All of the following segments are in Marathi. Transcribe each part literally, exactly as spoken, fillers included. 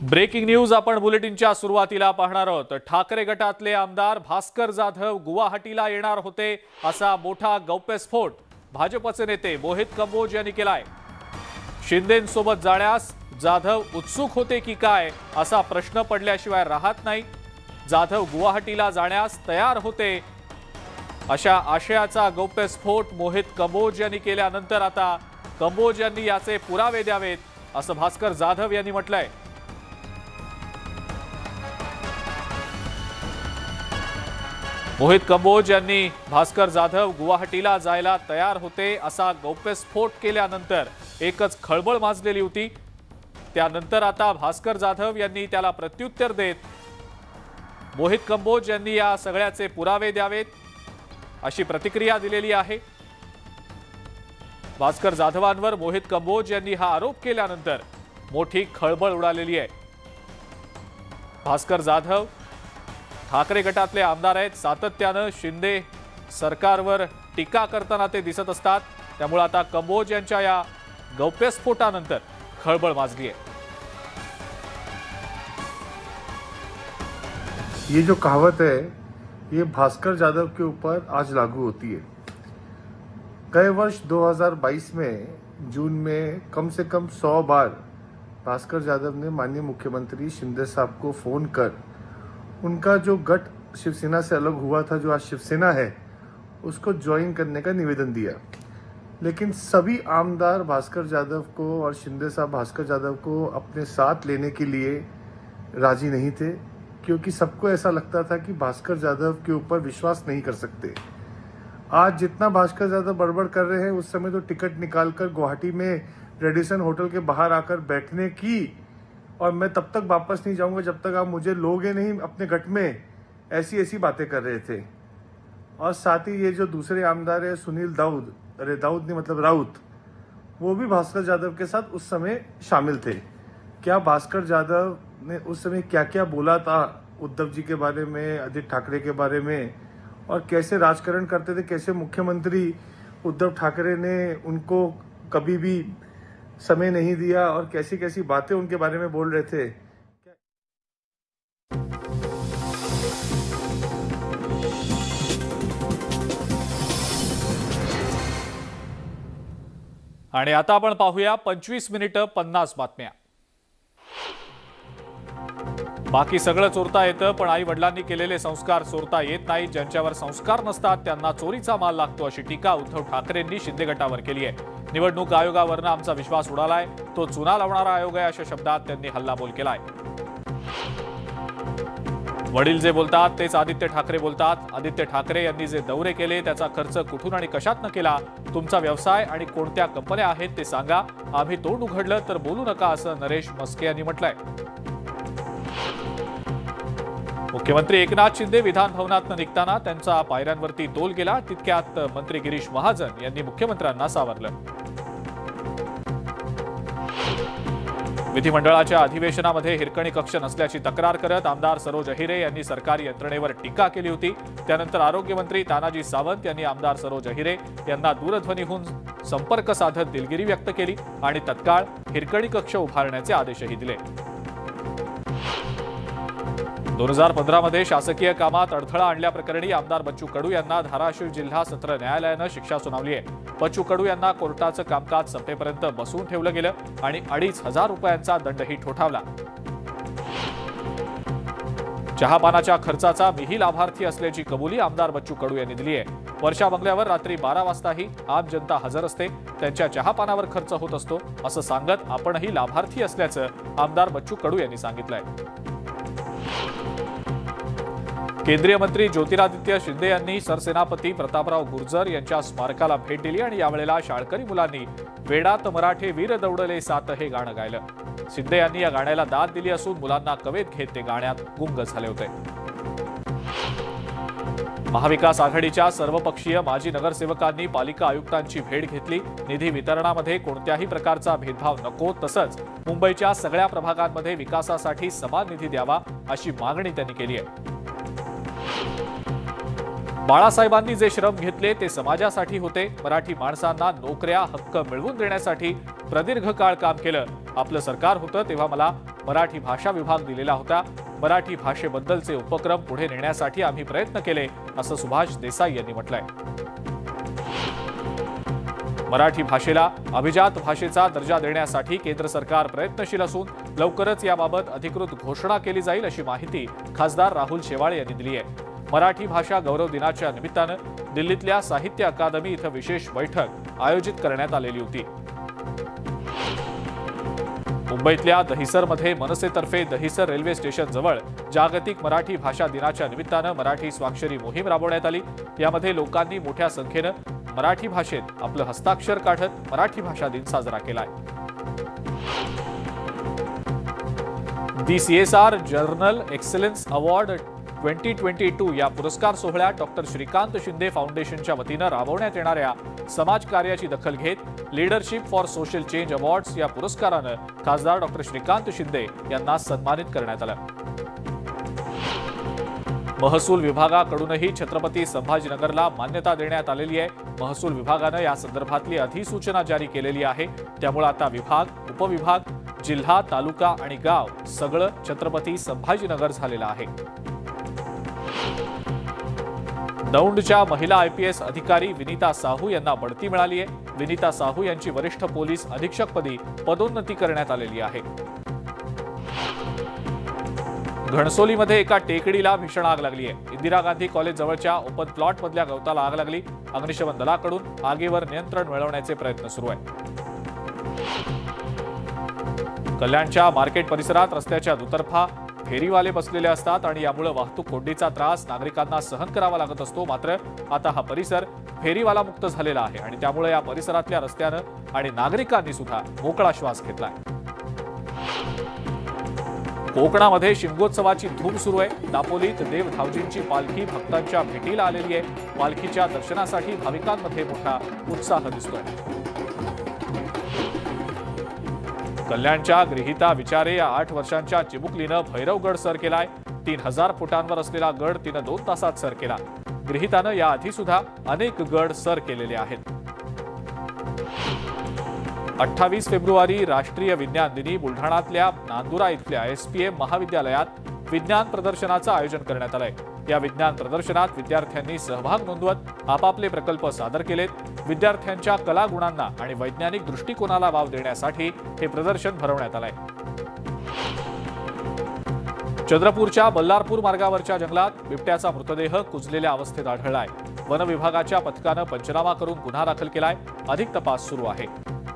ब्रेकिंग न्यूज आपण बुलेटिनच्या सुरुवातीला पाहणार आहोत। ठाकरे गटातले आमदार भास्कर जाधव गुवाहाटीला येणार होते असा मोठा गौप्यस्फोट भाजपचे नेते मोहित कंबोज यांनी केलाय। शिंदेंसोबत जाण्यास जाधव उत्सुक होते की काय असा प्रश्न पडल्याशिवाय राहत नाही। जाधव गुवाहाटीला जाण्यास तयार होते अशा आशयाचा गौप्यस्फोट मोहित कंबोज यांनी केल्यानंतर आता कंबोज यांनी याचे पुरावे द्यावेत असं भास्कर जाधव यांनी म्हटलंय। मोहित कंबोज यांनी भास्कर जाधव गुवाहाटीला जायला तयार होते असा गौप्यस्फोट केल्यानंतर एकच खळबळ माजलेली होती। त्यानंतर आता भास्कर जाधव यांनी त्याला प्रत्युत्तर देत मोहित कंबोज यांनी या सगळ्याचे पुरावे द्यावेत अशी प्रतिक्रिया दिलेली आहे। भास्कर जाधवांवर मोहित कंबोज यांनी हा आरोप केल्यानंतर मोठी खळबळ उडालेली आहे। भास्कर जाधव ठाकरे गटातले आमदार आहेत, सातत्याने शिंदे सरकारवर टीका करताना ते दिसत असतात। त्यामुळे आता कंबोज यांच्या या गौप्यस्फोटानंतर खळबळ माजली आहे। ये जो कहावत है ये भास्कर जाधव के ऊपर आज लागू होती है। गए वर्ष दो हज़ार बाईस में जून में कम से कम सौ बार भास्कर जाधव ने माननीय मुख्यमंत्री शिंदे साहब को फोन कर उनका जो गट शिवसेना से अलग हुआ था, जो आज शिवसेना है, उसको ज्वाइन करने का निवेदन दिया। लेकिन सभी आमदार भास्कर जाधव को और शिंदे साहब भास्कर जाधव को अपने साथ लेने के लिए राजी नहीं थे, क्योंकि सबको ऐसा लगता था कि भास्कर जाधव के ऊपर विश्वास नहीं कर सकते। आज जितना भास्कर जाधव बड़बड़ कर रहे हैं, उस समय तो टिकट निकालकर गुवाहाटी में रेडिसन होटल के बाहर आकर बैठने की और मैं तब तक वापस नहीं जाऊंगा जब तक आप मुझे लोगे नहीं अपने गट में, ऐसी ऐसी बातें कर रहे थे। और साथ ही ये जो दूसरे आमदार है सुनील दाऊद, अरे दाऊद नहीं मतलब राउत, वो भी भास्कर जाधव के साथ उस समय शामिल थे। क्या भास्कर जाधव ने उस समय क्या क्या बोला था उद्धव जी के बारे में, आदित्य ठाकरे के बारे में, और कैसे राजकारण करते थे, कैसे मुख्यमंत्री उद्धव ठाकरे ने उनको कभी भी समय नहीं दिया और कैसी कैसी बातें उनके बारे में बोल रहे थे। आणि आता आपण पाहूया पंचवीस मिनिटं पन्नास बातम्या। बाकी सगळं चोरता येतं पण आई वडिलांनी केलेले संस्कार चोरता येत नाही। ज्यांच्यावर संस्कार नसतात त्यांना चोरीचा माल लागतो अशी टीका उद्धव ठाकरेंनी शिंदे गटावर केली आहे। निवडणूक आयोगावरनं आमचा विश्वास उडालाय, तो चुना लावणारा आयोग आहे अशा शब्दात त्यांनी हल्लाबोल केलाय। वडील जे बोलतात तेच आदित्य ठाकरे बोलतात। आदित्य ठाकरे यांनी जे दौरे केले त्याचा खर्च कुठून आणि कशातनं केला, तुमचा व्यवसाय आणि कोणत्या कंपन्या आहेत ते सांगा, आम्ही तोंड उघडलं तर बोलू नका असं नरेश मस्के यांनी म्हटलंय। मुख्यमंत्री एकनाथ शिंदे विधान भवनातून निघताना त्यांचा पायऱ्यांवरती तोल गेला। तितक्यात मंत्री गिरीश महाजन यांनी मुख्यमंत्र्यांना सावरलं। विधिमंडळाच्या अधिवेशनामध्ये हिरकणी कक्ष नसल्याची तक्रार करत आमदार सरोज अहिरे यांनी सरकारी यंत्रणेवर टीका केली होती। त्यानंतर आरोग्यमंत्री तानाजी सावंत यांनी आमदार सरोज अहिरे यांना दूरध्वनीहून संपर्क साधत दिलगिरी व्यक्त केली आणि तत्काळ हिरकणी कक्ष उभारण्याचे आदेशही दिले। दोन हजार पंधरा मध्ये शासकीय कामात अडथळा आणल्याप्रकरणी आमदार बच्चू कडू यांना धाराशिव जिल्हा सत्र न्यायालयानं शिक्षा सुनावली आहे। बच्चू कडू यांना कोर्टाचं कामकाज संपेपर्यंत बसवून ठेवलं गेलं आणि अडीच हजार रुपयांचा दंडही ठोठावला। चहापानाच्या खर्चाचा मीही लाभार्थी असल्याची कबुली आमदार बच्चू कडू यांनी दिली आहे। वर्षा बंगल्यावर रात्री बारा वाजताही आम जनता हजर असते, त्यांच्या चहापानावर खर्च होत असतो असं सांगत आपणही लाभार्थी असल्याचं आमदार बच्चू कडू यांनी सांगितलंय। केंद्रीय मंत्री ज्योतिरादित्य शिंदे यांनी सरसेनापती प्रतापराव गुर्जर यांच्या स्मारकाला भेट दिली आणि यावेळेला शाळकरी मुलांनी वेडात मराठे वीर दौडले सात हे गाणं गायलं। शिंदे यांनी या गाण्याला दाद दिली असून मुलांना कवेत घेत ते गाण्यात गुंग झाले होते। महाविकास आघाडीच्या सर्वपक्षीय माजी नगरसेवकांनी पालिका आयुक्तांची भेट घेतली। निधी वितरणामध्ये कोणत्याही प्रकारचा भेदभाव नको, तसंच मुंबईच्या सगळ्या प्रभागांमध्ये विकासासाठी समान निधी द्यावा अशी मागणी त्यांनी केली आहे। बाळासाहेबांनी जे श्रम घेतले ते समाजासाठी होते। मराठी माणसांना नोकऱ्या हक्क मिळवून देण्यासाठी प्रदीर्घ काळ काम केलं। आपलं सरकार होतं तेव्हा मला मराठी भाषा विभाग दिलेला होता. मराठी भाषेबद्दलचे उपक्रम पुढे नेण्यासाठी आम्ही प्रयत्न केले, असं सुभाष देसाई यांनी म्हटलंय. मराठी भाषेला अभिजात भाषेचा दर्जा देण्यासाठी केंद्र सरकार प्रयत्नशील असून लवकरच याबाबत अधिकृत घोषणा केली जाईल, अशी माहिती खासदार राहुल शेवाळे यांनी दिली आहे. मराठी भाषा गौरव दिनाच्या निमित्तानं दिल्लीतल्या साहित्य अकादमी इथं विशेष बैठक आयोजित करण्यात आलेली होती. मुंबईतल्या दहिसरमध्ये मनसेतर्फे दहिसर रेल्वे स्टेशन जवळ जागतिक मराठी भाषा दिनाच्या निमित्तानं मराठी स्वाक्षरी मोहीम राबवण्यात आली. यामध्ये लोकांनी मोठ्या संख्येनं मराठी भाषेत आपलं हस्ताक्षर काढत मराठी भाषा दिन साजरा केलाय. The CSR journal excellence award twenty twenty two या पुरस्कार सोहळ्यात डॉक्टर श्रीकांत शिंदे फाउंडेशनच्या वतीनं राबवण्यात येणाऱ्या समाजकार्याची दखल घेत leadership for social change awards या पुरस्कारानं खासदार डॉक्टर श्रीकांत शिंदे यांना सन्मानित करण्यात आलं. महसूल विभागाकडूनही छत्रपती संभाजीनगरला मान्यता देण्यात आलेली आहे. महसूल विभागानं या संदर्भातली अधिसूचना जारी केलेली आहे. त्यामुळे आता विभाग, उपविभाग, जिल्हा, तालुका आणि गाव सगळं छत्रपती संभाजीनगर झालेलं आहे. दौंडच्या महिला आयपीएस अधिकारी विनीता साहू यांना बढती मिळाली आहे. विनीता साहू यांची वरिष्ठ पोलीस अधीक्षकपदी पदोन्नती करण्यात आलेली आहे. घणसोलीमध्ये एका टेकडीला भीषण आग लागली आहे. इंदिरा गांधी कॉलेज जवळच्या ओपन प्लॉट मधल्या गवताला आग लागली. अग्निशमन दलाकडून आगीवर नियंत्रण मिळवण्याचे प्रयत्न सुरू आहेत. कल्याणच्या मार्केट परिसरात रस्त्याच्या दुतर्फा फेरीवाले बसलेले असतात आणि यामुळे वाहतूक कोंडीचा त्रास नागरिकांना सहन करावा लागत असतो. मात्र आता हा परिसर फेरीवाला मुक्त झालेला आहे आणि त्यामुळे या परिसरातल्या रस्त्यानं आणि नागरिकांनी सुद्धा मोकळा श्वास घेतलाय. कोकणामध्ये शिमगोत्सवाची धूम सुरू आहे. दापोलीत देव धावजींची पालखी भक्तांच्या भेटीला आलेली आहे. पालखीच्या दर्शनासाठी भाविकांमध्ये मोठा उत्साह दिसतोय. कल्याणच्या गृहिता विचारे या आठ वर्षांच्या चिमुकलीनं भैरवगड सर केलाय. तीन हजार फुटांवर असलेला गड तिनं दोन तासात सर केला. गृहितानं याआधी सुद्धा अनेक गड सर केलेले आहेत. अठ्ठावीस फेब्रुवारी राष्ट्रीय विज्ञान दिनी बुलढाणातल्या नांदुरा इथल्या एसपीएम महाविद्यालयात विज्ञान प्रदर्शनाचं आयोजन करण्यात आलंय. या विज्ञान प्रदर्शनात विद्यार्थ्यांनी सहभाग नोंदवत आपापले प्रकल्प सादर केलेत. विद्यार्थ्यांच्या कलागुणांना आणि वैज्ञानिक दृष्टिकोनाला वाव देण्यासाठी हे प्रदर्शन भरवण्यात आलंय. चंद्रपूरच्या बल्लारपूर मार्गावरच्या जंगलात बिबट्याचा मृतदेह कुजलेल्या अवस्थेत आढळलाय. वन विभागाच्या पथकानं पंचनामा करून गुन्हा दाखल केलाय. अधिक तपास सुरू आहे.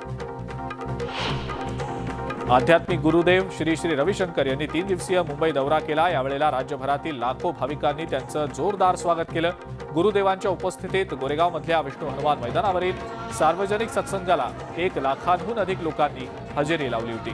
आध्यात्मिक गुरुदेव श्री श्री रविशंकर यांनी तीन दिवसीय मुंबई दौरा केला. यावेळेला राज्यभरातील लाखो भाविकांनी त्यांचं जोरदार स्वागत केलं. गुरुदेवांच्या उपस्थितीत गोरेगावमधल्या विष्णू हनुमान मैदानावरील सार्वजनिक सत्संगाला एक लाखांहून अधिक लोकांनी हजेरी लावली होती.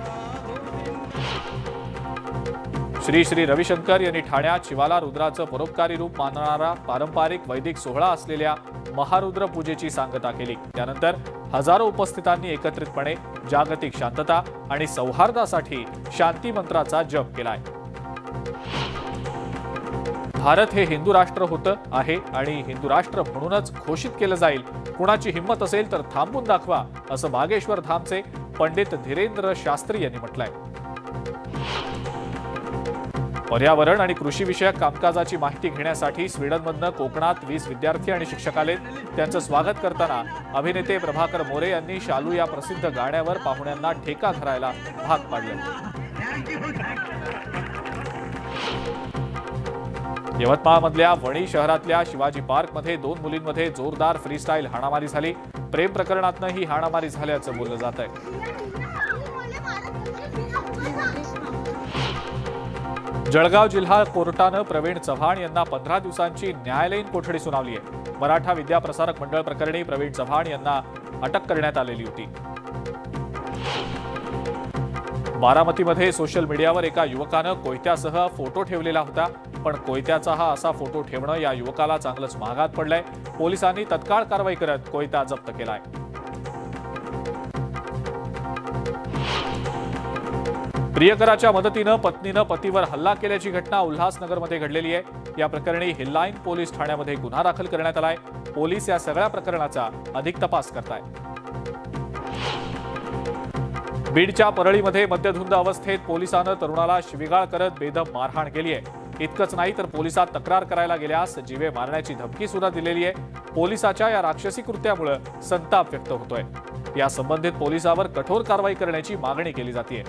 श्री श्री रविशंकर यांनी ठाण्यात शिवाला रुद्राचं परोपकारी रूप मानणारा पारंपरिक वैदिक सोहळा असलेल्या महारुद्र पूजेची सांगता केली. त्यानंतर हजारो उपस्थितांनी एकत्रितपणे जागतिक शांतता आणि सौहार्दासाठी शांती मंत्राचा जप केलाय. भारत हे हिंदू राष्ट्र होतं आहे आणि हिंदू राष्ट्र म्हणूनच घोषित केलं जाईल. कुणाची हिंमत असेल तर थांबून दाखवा, असं बागेश्वर धामचे पंडित धीरेंद्र शास्त्री यांनी म्हटलंय. पर्यावरण आणि कृषी विषयक कामकाजाची माहिती घेण्यासाठी स्वीडनमधनं कोकणात वीस विद्यार्थी आणि शिक्षक आले. त्यांचं स्वागत करताना अभिनेते प्रभाकर मोरे यांनी शालू या प्रसिद्ध गाण्यावर पाहुण्यांना ठेका धरायला भाग पाडलं. यवतमाळमधल्या वणी शहरातल्या शिवाजी पार्कमध्ये दोन मुलींमध्ये जोरदार फ्रीस्टाईल हाणामारी झाली. प्रेम प्रकरणातनं ही हाणामारी झाल्याचं बोललं जात आहे. जळगाव जिल्हा कोर्टानं प्रवीण चव्हाण यांना पंधरा दिवसांची न्यायालयीन कोठडी सुनावली आहे. मराठा विद्याप्रसारक मंडळ प्रकरणी प्रवीण चव्हाण यांना अटक करण्यात आलेली होती. बारामतीमध्ये सोशल मीडियावर एका युवकानं कोयत्यासह फोटो ठेवलेला होता. पण कोयत्याचा हा असा फोटो ठेवणं या युवकाला चांगलंच महागात पडलंय. पोलिसांनी तत्काळ कारवाई करत कोयता जप्त केलाय. प्रियकराच्या मदतीनं पत्नीनं पतीवर हल्ला केल्याची घटना उल्हासनगरमध्ये घडलेली आहे. या प्रकरणी हिललाईन पोलीस ठाण्यामध्ये गुन्हा दाखल करण्यात आलाय. पोलीस या सगळ्या प्रकरणाचा अधिक तपास करतायत. बीडच्या परळीमध्ये मद्यधुंद अवस्थेत पोलिसांनं तरुणाला शिवीगाळ करत बेदम मारहाण केली आहे। इतकंच नाही तर पोलिसात तक्रार करायला गेल्यास जीवे मारण्याची धमकी सुद्धा दिलेली आहे। पोलिसाच्या या राक्षसी कृत्यामुळे संताप व्यक्त होतोय। या संबंधित पोलिसावर कठोर कारवाई करण्याची मागणी केली जाते।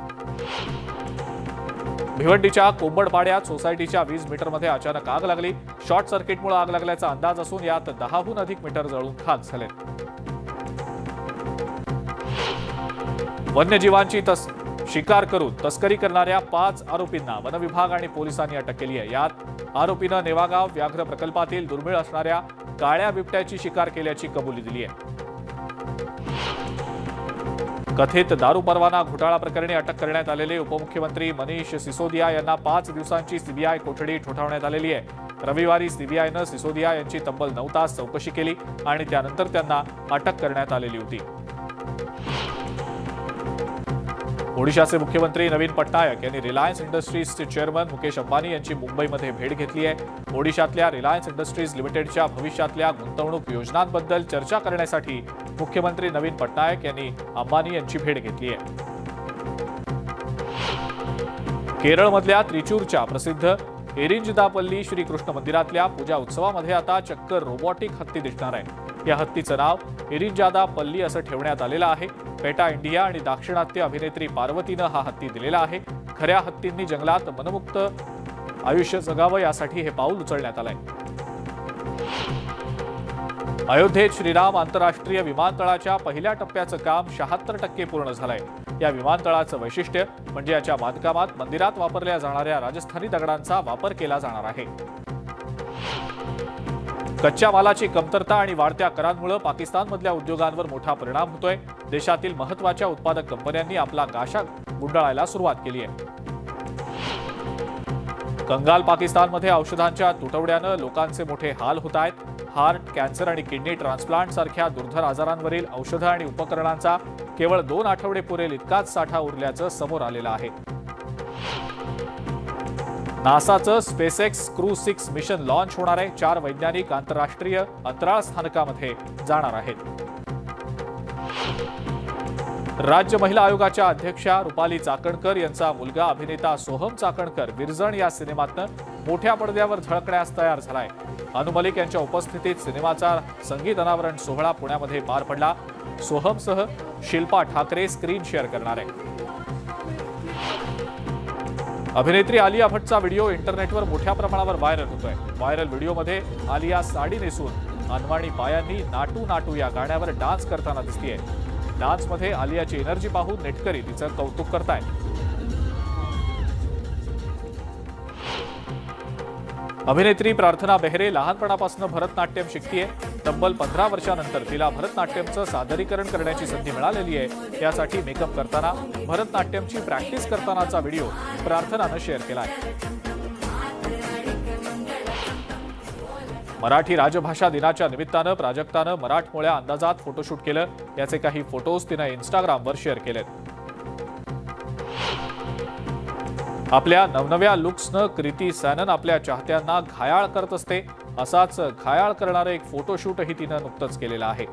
भिवंडीच्या कोंबडपाड्यात सोसायटीच्या वीज मीटरमध्ये अचानक आग लागली। शॉर्ट सर्किटमुळे आग लागल्याचा अंदाज असून यात दहाहून अधिक मीटर जळून खाक झाले। वन्यजीवांची तस शिकार करून तस्करी करणाऱ्या पाच आरोपींना वनविभाग आणि पोलिसांनी अटक केली आहे। यात आरोपीनं नेवागाव व्याघ्र प्रकल्पातील दुर्मिळ असणाऱ्या काळ्या बिबट्याची शिकार केल्याची कबुली दिली आहे। कथित दारू परवाना घोटाळा प्रकरणी अटक करण्यात आलेले उपमुख्यमंत्री मनीष सिसोदिया यांना पाच दिवसांची सीबीआय कोठडी ठोठावण्यात आलेली आहे। रविवारी सीबीआयनं सिसोदिया यांची तब्बल नऊ तास चौकशी केली आणि त्यानंतर त्यांना अटक करण्यात आलेली होती। ओडिशाचे मुख्यमंत्री नवीन पटनायक यांनी रिलायन्स इंडस्ट्रीजचे चेअरमन मुकेश अंबानी यांची मुंबईमध्ये भेट घेतली आहे। ओडिशातल्या रिलायन्स इंडस्ट्रीज लिमिटेडच्या भविष्यातल्या गुंतवणूक योजनांबद्दल चर्चा करण्यासाठी मुख्यमंत्री नवीन पटनायक यांनी अंबानी यांची भेट घेतली आहे। केरळमधल्या त्रिचूरच्या प्रसिद्ध एरिंजदापल्ली श्रीकृष्ण मंदिरातल्या पूजा उत्सवामध्ये आता चक्क रोबोटिक हत्ती दिसणार आहे। या हत्तीचं नाव एरिंजादापल्ली असं ठेवण्यात आलेलं आहे। पेटा इंडिया आणि दाक्षिणात्य अभिनेत्री पार्वतीनं हा हत्ती दिलेला आहे। खऱ्या हत्तींनी जंगलात मनमुक्त आयुष्य जगावं यासाठी हे पाऊल उचलण्यात आलंय। अयोध्येत श्रीराम आंतरराष्ट्रीय विमानतळाच्या पहिल्या टप्प्याचं काम शहात्तर टक्के पूर्ण झालंय। या विमानतळाचं वैशिष्ट्य म्हणजे याच्या बांधकामात मंदिरात वापरल्या जाणाऱ्या राजस्थानी दगडांचा वापर केला जाणार आहे। कच्च्या मालाची कमतरता आणि वाढत्या करांमुळे पाकिस्तानमधल्या उद्योगांवर मोठा परिणाम होतोय। देशातील महत्त्वाच्या उत्पादक कंपन्यांनी आपला गाशा गुंडाळायला सुरुवात केली आहे। कंगाल पाकिस्तानमध्ये औषधांच्या तुटवड्यानं लोकांचे मोठे हाल होत आहेत। हार्ट, कॅन्सर आणि किडनी ट्रान्सप्लांट सारख्या दुर्धर आजारांवरील औषधं आणि उपकरणांचा केवळ दोन आठवडे पुरेल इतकाच साठा उरल्याचं समोर आलेलं आहे। नासाचं SpaceX crew six mission launch होणार आहे। चार वैज्ञानिक आंतरराष्ट्रीय अंतराळ स्थानकामध्ये जाणार आहेत। राज्य महिला आयोगाच्या अध्यक्षा रुपाली चाकणकर यांचा मुलगा अभिनेता सोहम चाकणकर विरजण या सिनेमातनं मोठ्या पडद्यावर झळकण्यास तयार झालाय। अनु मलिक यांच्या उपस्थितीत सिनेमाचा संगीत अनावरण सोहळा पुण्यामध्ये पार पडला। सोहमसह शिल्पा ठाकरे स्क्रीन शेअर करणार आहे। अभिनेत्री आलिया भट्टचा व्हिडिओ इंटरनेटवर मोठ्या प्रमाणावर व्हायरल होतोय। व्हायरल व्हिडिओमध्ये आलिया साडी नेसून अनवाणी पायांनी नाटू नाटू या गाण्यावर डान्स करताना दिसतेय। डान्समध्ये आलियाची एनर्जी पाहून नेटकरी तिचं कौतुक करतायत। अभिनेत्री प्रार्थना बेहरे लहानपणापासून भरतनाट्यम शिकतेय। तब्बल पंधरा वर्षांनंतर तिला भरतनाट्यमचं सादरीकरण करण्याची संधी मिळालेली आहे। यासाठी मेकअप करताना भरतनाट्यमची प्रॅक्टिस करतानाचा व्हिडिओ प्रार्थनानं शेअर केलाय। मराठी राजभाषा दिनाच्या निमित्तानं प्राजक्तानं मराठमोळ्या अंदाजात फोटोशूट केलं। याचे काही फोटोज तिनं इन्स्टाग्रामवर शेअर केलेत। आपल्या नवनव्या लुक्सनं कृती सॅनन आपल्या चाहत्यांना घायाळ करत असते। असाच घायाळ करणारं एक फोटोशूटही तिनं नुकतंच केलेलं आहे।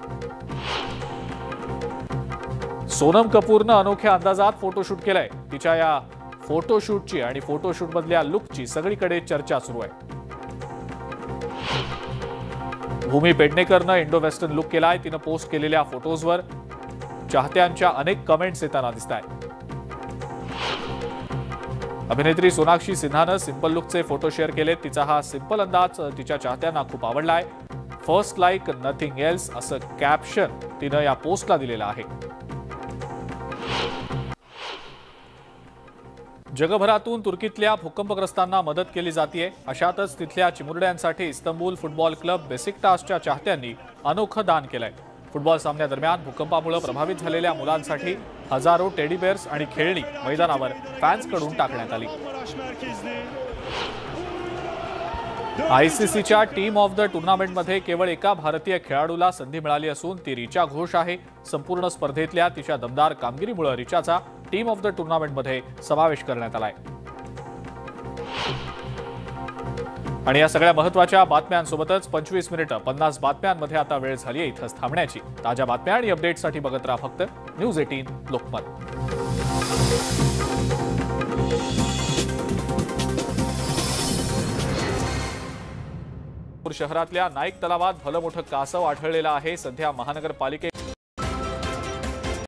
सोनम कपूरनं अनोख्या अंदाजात फोटोशूट केलंय। तिच्या या फोटोशूटची आणि फोटोशूटमधल्या लुकची सगळीकडे चर्चा सुरू आहे। भूमी पेडणेकरनं इंडो वेस्टर्न लुक केलाय। तिनं पोस्ट केलेल्या फोटोजवर चाहत्यांच्या अनेक कमेंट्स येताना दिसतायत। अभिनेत्री सोनाक्षी सिन्हानं सिंपल लुकचे फोटो शेअर केलेत। तिचा हा सिंपल अंदाज तिच्या चाहत्यांना खूप आवडलाय। फर्स्ट लाईक नथिंग एल्स असं कॅप्शन तिनं या पोस्टला दिलेलं आहे। जगभरातून तुर्कीतल्या भूकंपग्रस्तांना मदत केली जाते। अशातच तिथल्या चिमुरड्यांसाठी इस्तंबूल फुटबॉल क्लब बेसिकटासच्या चाहत्यांनी अनोखं दान केलंय। फुटबॉल सामन्यादरम्यान भूकंपामुळे प्रभावित झालेल्या मुलांसाठी हजारो टेडी बेअर्स आणि खेळणी मैदानावर फॅन्सकडून टाकण्यात आली। आयसीसीच्या टीम ऑफ द टुर्नामेंटमध्ये केवळ एका भारतीय खेळाडूला संधी मिळाली असून ती रिचा घोष आहे। संपूर्ण स्पर्धेतल्या तिच्या दमदार कामगिरीमुळे रिचाचा टीम ऑफ द टुर्नामेंटमध्ये समावेश करण्यात आलाय। आणि या सगळ्या महत्त्वाच्या बातम्यांसोबतच पंचवीस मिनिटं पन्नास बातम्यांमध्ये आता वेळ झाली आहे इथंच थांबण्याची। ताज्या बातम्या आणि अपडेट्ससाठी बघत राहा फक्त न्यूज एटीन लोकमत। शहरातल्या नाईक तलावात भलं मोठं कासव आढळलेलं आहे। सध्या महानगरपालिके